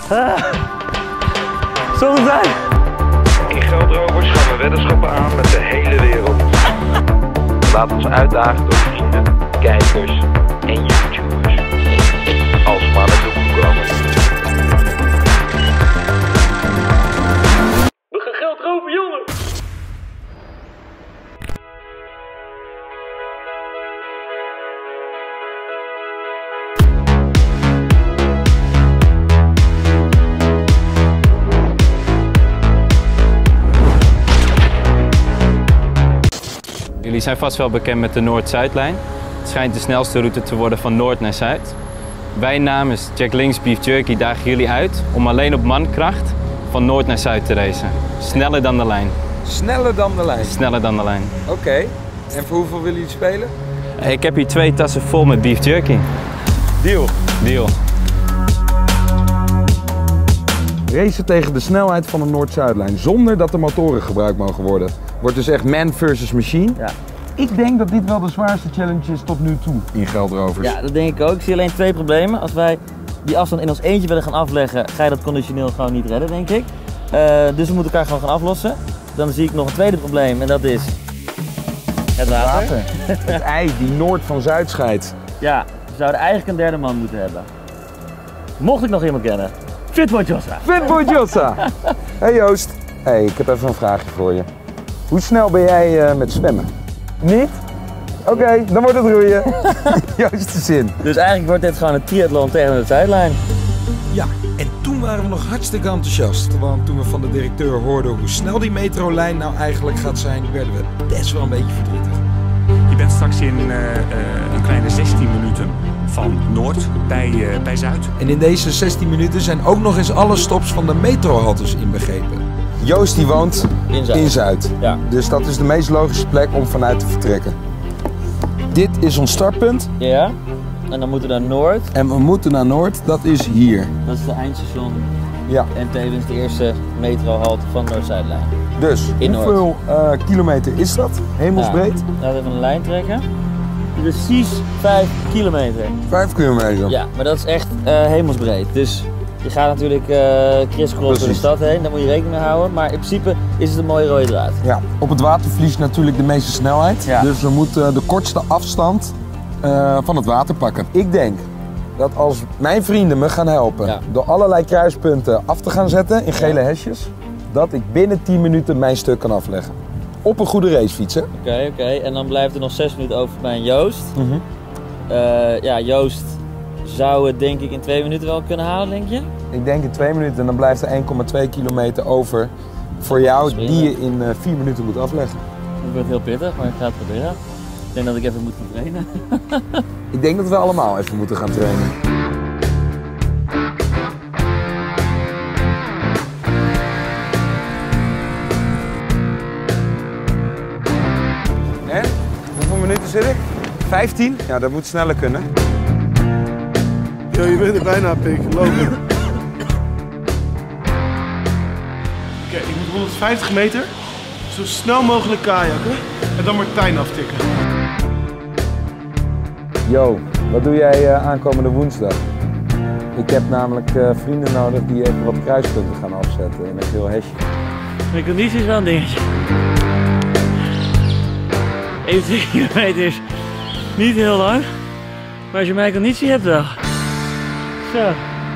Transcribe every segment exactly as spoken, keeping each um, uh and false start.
Ah. Zonder zijn. In Geldrovers gaan we weddenschappen aan met de hele wereld. Laat ons uitdagen door vrienden, kijkers en YouTubers. Als we maar met de boek komen. We gaan geld roven, jongen! Jullie zijn vast wel bekend met de Noord-Zuidlijn. Het schijnt de snelste route te worden van Noord naar Zuid. Wij namens Jack Link's Beef Jerky dagen jullie uit om alleen op mankracht van Noord naar Zuid te racen. Sneller dan de lijn. Sneller dan de lijn? Sneller dan de lijn. Oké. Okay. En voor hoeveel willen jullie spelen? Ik heb hier twee tassen vol met beef jerky. Deal. Deal. Racen tegen de snelheid van de Noord-Zuidlijn zonder dat de motoren gebruikt mogen worden. Wordt dus echt man versus machine. Ja. Ik denk dat dit wel de zwaarste challenge is tot nu toe in Geldrovers. Ja, dat denk ik ook. Ik zie alleen twee problemen. Als wij die afstand in ons eentje willen gaan afleggen, ga je dat conditioneel gewoon niet redden, denk ik. Uh, dus we moeten elkaar gewoon gaan aflossen. Dan zie ik nog een tweede probleem en dat is het water. water. Het ijs die Noord van Zuid scheidt. Ja, we zouden eigenlijk een derde man moeten hebben. Mocht ik nog iemand kennen. Fitboy Jossa. Fitboy Jossa. Hey Joost. Hey, ik heb even een vraagje voor je. Hoe snel ben jij uh, met zwemmen? Niet? Oké, okay, dan wordt het roeien. Joost de zin. Dus eigenlijk wordt dit gewoon een triathlon tegen de Zuidlijn. Ja, en toen waren we nog hartstikke enthousiast. Want toen we van de directeur hoorden hoe snel die metrolijn nou eigenlijk gaat zijn, werden we best wel een beetje verdrietig. Je bent straks in uh, uh, een kleine zestien minuten van Noord bij, uh, bij Zuid. En in deze zestien minuten zijn ook nog eens alle stops van de metrohaltes inbegrepen. Joost die woont in Zuid. In Zuid. Ja. Dus dat is de meest logische plek om vanuit te vertrekken. Dit is ons startpunt. Ja. En dan moeten we naar Noord. En we moeten naar Noord, dat is hier. Dat is de eindstation. Ja. En tevens de eerste metrohalte van Noord-Zuidlijn. Dus, in hoeveel uh, kilometer is dat? Hemelsbreed? Ja. Laten we even een lijn trekken. Precies vijf kilometer. Vijf kilometer? Ja, maar dat is echt uh, hemelsbreed. Dus je gaat natuurlijk uh, crisscross door de stad heen, daar moet je rekening mee houden. Maar in principe is het een mooie rode draad. Ja, op het water verliest natuurlijk de meeste snelheid. Ja. Dus we moeten de kortste afstand uh, van het water pakken. Ik denk dat als mijn vrienden me gaan helpen ja. door allerlei kruispunten af te gaan zetten in gele ja. hesjes, dat ik binnen tien minuten mijn stuk kan afleggen. Op een goede racefiets, hè? Oké, okay, oké. Okay. En dan blijft er nog zes minuten over bij Joost. Mm-hmm. uh, ja, Joost zou het denk ik in twee minuten wel kunnen halen, denk je? Ik denk in twee minuten en dan blijft er één komma twee kilometer over voor jou Springen. die je in uh, vier minuten moet afleggen. Dat wordt heel pittig, maar ik ga het proberen. Ik denk dat ik even moet gaan trainen. Ik denk dat we allemaal even moeten gaan trainen. En? Hoeveel minuten zit ik? vijftien? Ja, dat moet sneller kunnen. Ja, je bent er bijna, pik. Lopen. Oké, okay, ik moet honderdvijftig meter zo snel mogelijk kajakken en dan Martijn aftikken. Yo, wat doe jij uh, aankomende woensdag? Ik heb namelijk uh, vrienden nodig die even wat kruispunten gaan afzetten in een geel hesje. Mijn conditie is wel een dingetje. eenentwintig kilometer is niet heel lang, maar als je mijn conditie hebt wel. Zo.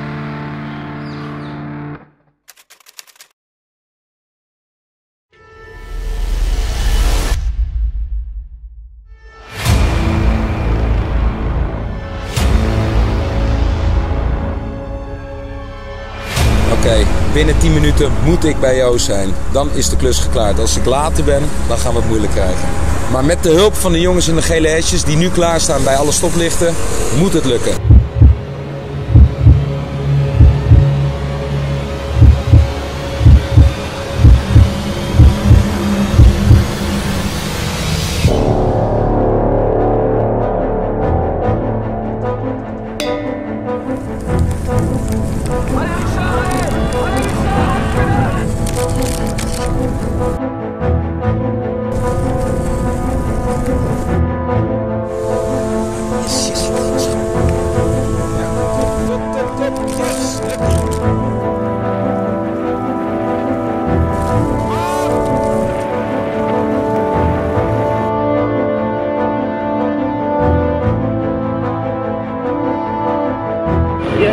Oké, okay, binnen tien minuten moet ik bij Joost zijn. Dan is de klus geklaard. Als ik later ben, dan gaan we het moeilijk krijgen. Maar met de hulp van de jongens in de gele hesjes die nu klaarstaan bij alle stoplichten, moet het lukken.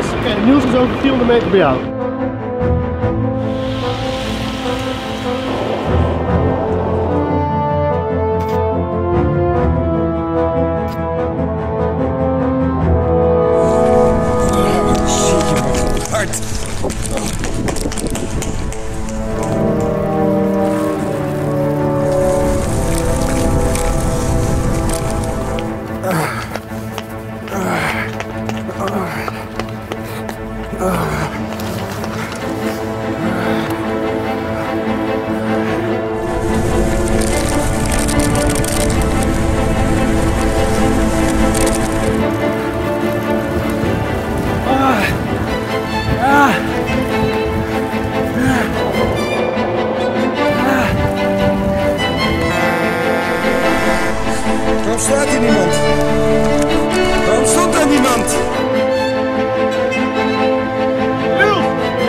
Oké, okay, Niels is over vierhonderd meter bij jou. Hard. Waarom staat hier niemand? Waarom stond er niemand? Niels!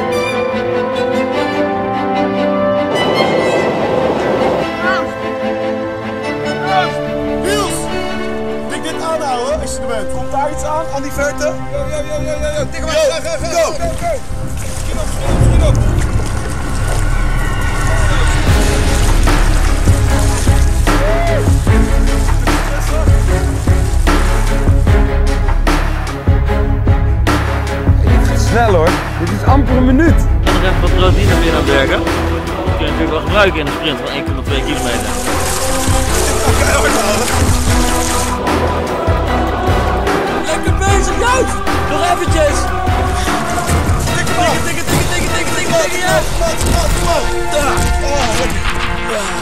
Niels! Tik dit aanhouden als je er bent. Komt daar iets aan, aan die verte? Ja, ja, ja, ja, ja, ja. Tik hem aan, ga, ga, ga. Go! Go, go! Schiet op, schiet op, schiet op! Snel hoor, dit is amper een minuut. Ik ga nog even wat proteïne weer aan werken. Dat kun je natuurlijk wel gebruiken in een sprint van één komma twee kilometer. Lekker bezig, Jout! Nog eventjes! Tikken, tikken, tikken, tikken, tikken, tikken, tikken, ja! Mat, mat, mat! Ja! Oh, lekker! Ja!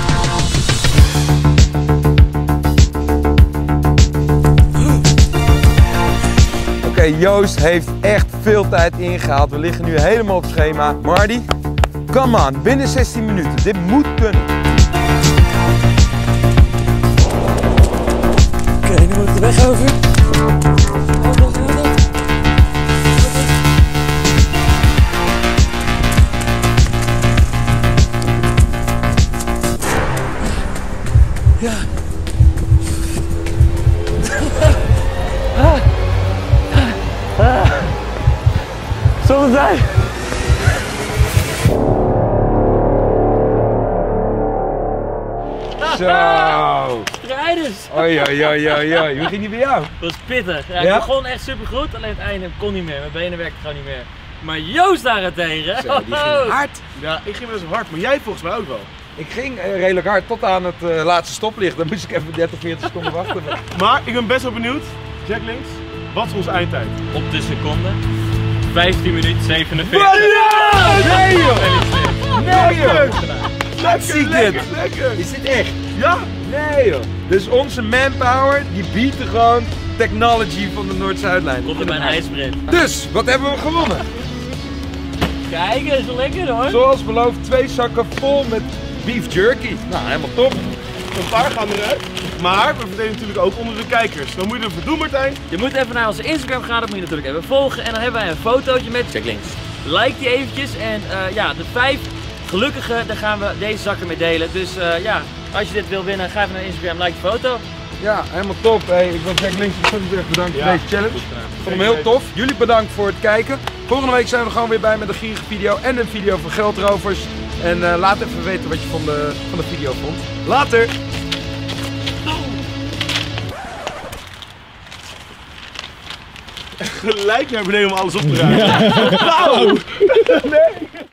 Oké, okay, Joost heeft echt veel tijd ingehaald. We liggen nu helemaal op schema. Marty, come on, binnen zestien minuten. Dit moet kunnen. Oké, okay, nu moet ik de weg over. Ja. Zo zijn. Zo. Strijders. Oei, oei, oei, oei, oei. Hoe ging die bij jou? Dat was pittig. Ja, Ja? ik begon echt super goed, alleen het einde kon niet meer. Mijn benen werkten gewoon niet meer. Maar Joost daarentegen. Zo, die ging hard. Ja, ik ging best wel hard, maar jij volgens mij ook wel. Ik ging eh, redelijk hard tot aan het uh, laatste stoplicht. Dan moest ik even dertig, veertig seconden wachten. Maar ik ben best wel benieuwd, Jack Links, wat is onze eindtijd? Op de seconde. vijftien minuten zevenenveertig. Nee joh! Nee joh! Lekker, Zie dit? lekker, lekker! Is dit echt? Ja! Nee joh! Dus onze manpower, die biedt er gewoon technology van de Noord-Zuidlijn. Komt er bij een ijsprint. Dus, wat hebben we gewonnen? Kijk, dat is wel lekker hoor. Zoals beloofd, twee zakken vol met beef jerky. Nou, helemaal top. Een paar gaan eruit, maar we verdelen natuurlijk ook onder de kijkers. Dan moet je ervoor doen, Martijn. Je moet even naar onze Instagram gaan, dat moet je natuurlijk even volgen. En dan hebben wij een fotootje met Jack Links. Like die eventjes en uh, ja, de vijf gelukkigen, daar gaan we deze zakken mee delen. Dus uh, ja, als je dit wil winnen, ga even naar Instagram, like de foto. Ja, helemaal top. Hey, ik wil Jack Links ontzettend erg bedankt Ja, voor deze challenge. Ik vond hem heel tof. Jullie bedankt voor het kijken. Volgende week zijn we er gewoon weer bij met een gierige video en een video van Geldrovers. En uh, laat even weten wat je van de, van de video vond. Later! Gelijk naar beneden om alles op te ruimen. Ja. Nou! Nee!